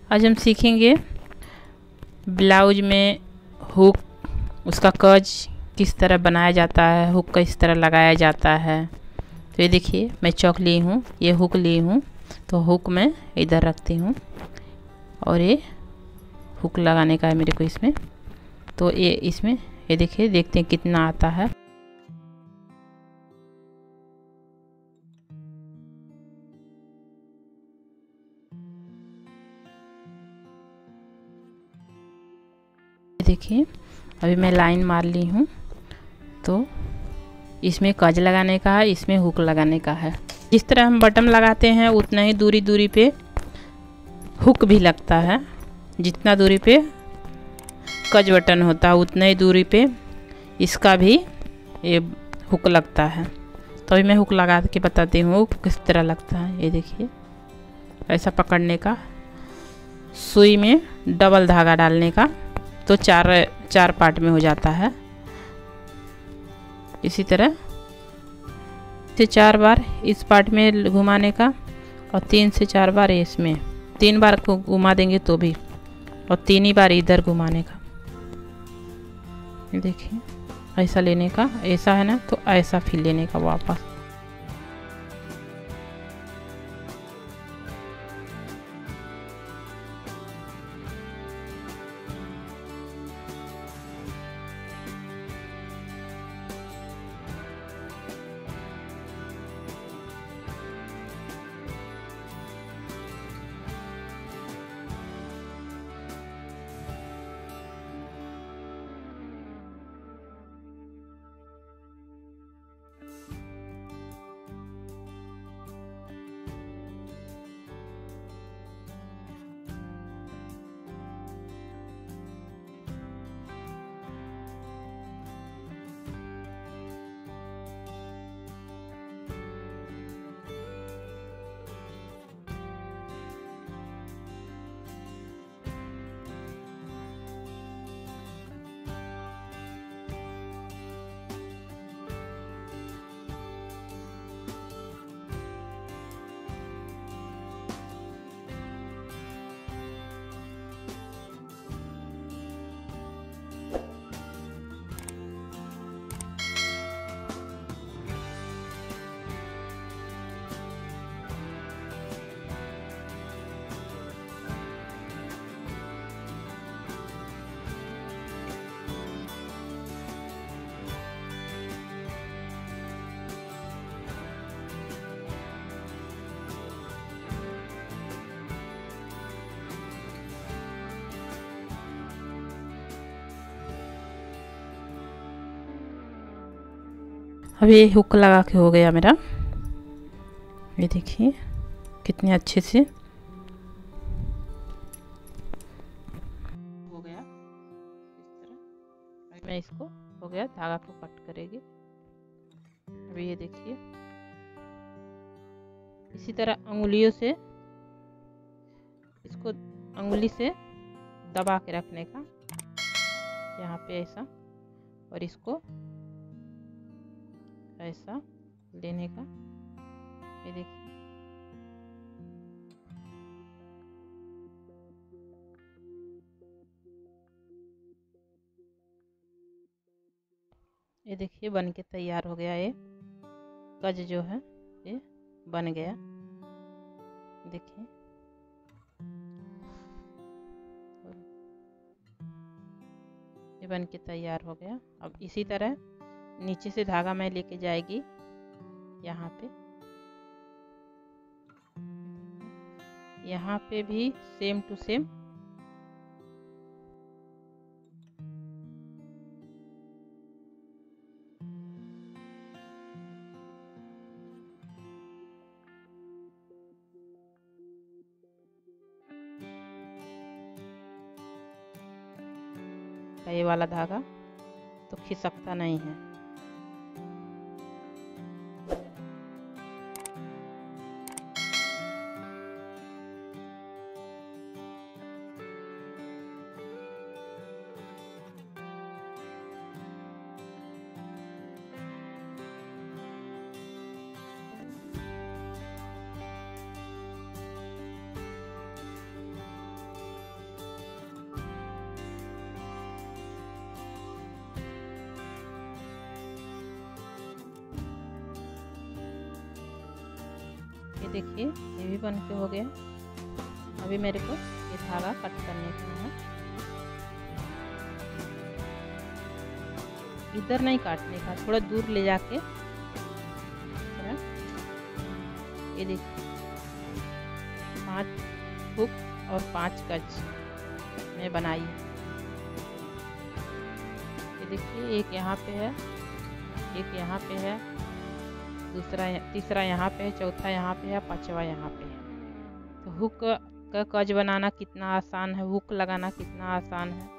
आज हम सीखेंगे ब्लाउज में हुक, उसका कज किस तरह बनाया जाता है, हुक किस तरह लगाया जाता है। तो ये देखिए, मैं चौक ली हूँ, ये हुक ली हूँ, तो हुक मैं इधर रखती हूँ और ये हुक लगाने का है मेरे को इसमें। तो ये इसमें ये देखिए, देखते हैं कितना आता है। देखिए अभी मैं लाइन मार ली हूँ, तो इसमें कज लगाने का है, इसमें हुक लगाने का है। जिस तरह हम बटन लगाते हैं उतना ही दूरी दूरी पे हुक भी लगता है। जितना दूरी पे कज बटन होता है उतना ही दूरी पे इसका भी ये हुक लगता है। तो अभी मैं हुक लगा के बताती हूँ किस तरह लगता है। ये देखिए, ऐसा पकड़ने का, सुई में डबल धागा डालने का, तो चार पार्ट में हो जाता है। इसी तरह से 4 बार इस पार्ट में घुमाने का और 3 से 4 बार इसमें। 3 बार को घुमा देंगे तो भी, और 3 ही बार इधर घुमाने का। देखिए ऐसा लेने का, ऐसा है ना, तो ऐसा फिर लेने का वापस। अब ये हुक लगा के हो गया मेरा। ये देखिए कितने अच्छे से हो गया। इस तरह मैं इसको हो गया, धागा को कट करेगी। अभी ये देखिए, इसी तरह अंगुलियों से इसको अंगुली से दबा के रखने का, यहाँ पे ऐसा, और इसको ऐसा लेने का। ये देखिए, ये देखिए बन के तैयार हो गया। ये कज जो है ये बन गया। देखिए ये बन के तैयार हो गया। अब इसी तरह नीचे से धागा मैं लेके जाएगी यहाँ पे। यहाँ पे भी सेम टू सेम ये वाला धागा तो खिसकता नहीं है। ये देखिए ये भी बन के हो गया। अभी मेरे को ये धागा कट करने का है। इधर नहीं काटने का, थोड़ा दूर ले जाके ये देखिए 5 हुक और 5 कच में बनाई। ये देखिए एक यहाँ पे है, एक यहाँ पे है, तीसरा यहाँ पे है, चौथा यहाँ पे है, पांचवा यहाँ पे है। तो हुक का कज बनाना कितना आसान है, हुक लगाना कितना आसान है।